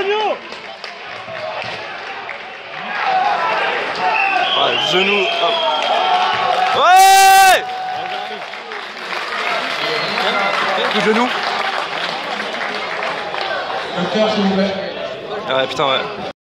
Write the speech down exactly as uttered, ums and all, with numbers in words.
Ouais, genou, hop. Ouais! Le genou. Le cœur, s'il vous plaît. Ouais, putain, ouais.